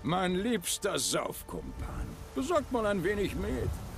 Mein liebster Saufkumpan, besorgt mal ein wenig Met.